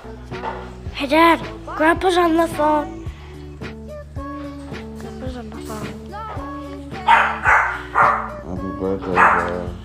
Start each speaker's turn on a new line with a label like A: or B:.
A: Hey, Dad, Grandpa's on the phone. Grandpa's on the phone.
B: Happy birthday, bro.